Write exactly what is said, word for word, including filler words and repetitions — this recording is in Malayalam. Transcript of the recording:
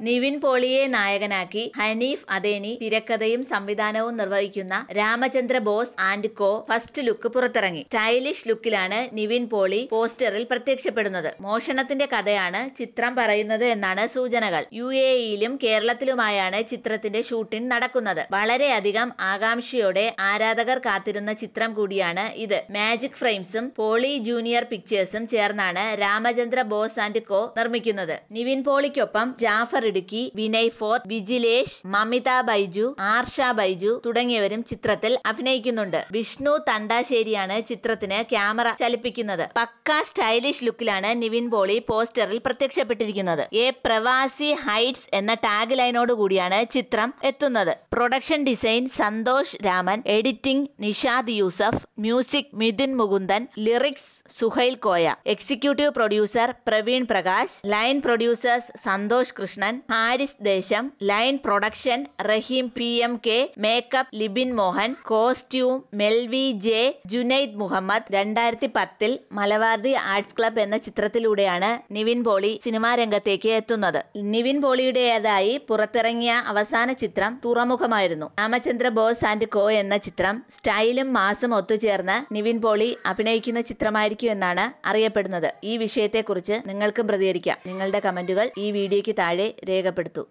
നിവിൻ പോളിയെ നായകനാക്കി ഹനീഫ് അദേനി തിരക്കഥയും സംവിധാനവും നിർവഹിക്കുന്ന Ramachandra boss and co first look പുറത്തിറങ്ങി. സ്റ്റൈലിഷ് ലുക്കിലാണ് നിവിൻ പോളി പോസ്റ്ററിൽ പ്രത്യക്ഷപ്പെടുന്നത്. മോഷണത്തിന്റെ കഥയാണ് ചിത്രം പറയുന്നത് എന്നാണ് സൂചനകൾ. യു എ ഇയിലും കേരളത്തിലുമായാണ് ചിത്രത്തിന്റെ ഷൂട്ടിംഗ് നടക്കുന്നത്. വളരെയധികം ആകാംക്ഷയോടെ ആരാധകർ കാത്തിരുന്ന ചിത്രം കൂടിയാണ് ഇത്. മാജിക് ഫ്രെയിംസും പോളി ജൂനിയർ പിക്ചേഴ്സും ചേർന്നാണ് രാമചന്ദ്ര ബോസ് ആൻഡ് കോ നിർമ്മിക്കുന്നത്. നിവിൻ പോളിക്കൊപ്പം ജാഫർ ഇടുക്കി, വിനയ് ഫോർട്ട്, വിജിലേഷ്, മമിത ബൈജു, ആർഷ ബൈജു തുടങ്ങിയവരും ചിത്രത്തിൽ അഭിനയിക്കുന്നുണ്ട്. വിഷ്ണു തണ്ടാശ്ശേരിയാണ് ചിത്രത്തിന് ക്യാമറ ചലിപ്പിക്കുന്നത്. പക്ക സ്റ്റൈലിഷ് ലുക്കിലാണ് നിവിൻ പോളി പോസ്റ്ററിൽ പ്രത്യക്ഷപ്പെട്ടിരിക്കുന്നത്. എ പ്രവാസി ഹൈറ്റ്സ് എന്ന ടാഗ് ലൈനോട് കൂടിയാണ് ചിത്രം എത്തുന്നത്. Production design Santhosh Raman, editing Nishad Yusuf, music Mithun Mukundan, lyrics Suhail Koya, executive producer Praveen Prakash, line producers Santhosh Krishnan, Haris Desom, line production Raheem P M K, makeup Libin Mohan, costume Melvy J, Junaid Muhammad. രണ്ടായിരത്തി പത്തിൽ മലബാർദി ആർട്സ് ക്ലബ് എന്ന ചിത്രത്തിലൂടെയാണ് നിവിൻ പോളി സിനിമാ രംഗത്തേക്ക് എത്തുന്നത്. നിവിൻ പോളിയുടേതായി പുറത്തിറങ്ങിയ അവസാന ചിത്രം തുറമുഖമായിരുന്നു. രാമചന്ദ്ര ബോസ് ആൻഡ് കോ എന്ന ചിത്രം സ്റ്റൈലും മാസും ഒത്തുചേർന്ന് നിവിൻ പോളി അഭിനയിക്കുന്ന ചിത്രമായിരിക്കും എന്നാണ് അറിയപ്പെടുന്നത്. ഈ വിഷയത്തെക്കുറിച്ച് നിങ്ങൾക്കും പ്രതികരിക്കാം. നിങ്ങളുടെ കമന്റുകൾ ഈ വീഡിയോയ്ക്ക് താഴെ രേഖപ്പെടുത്തൂ.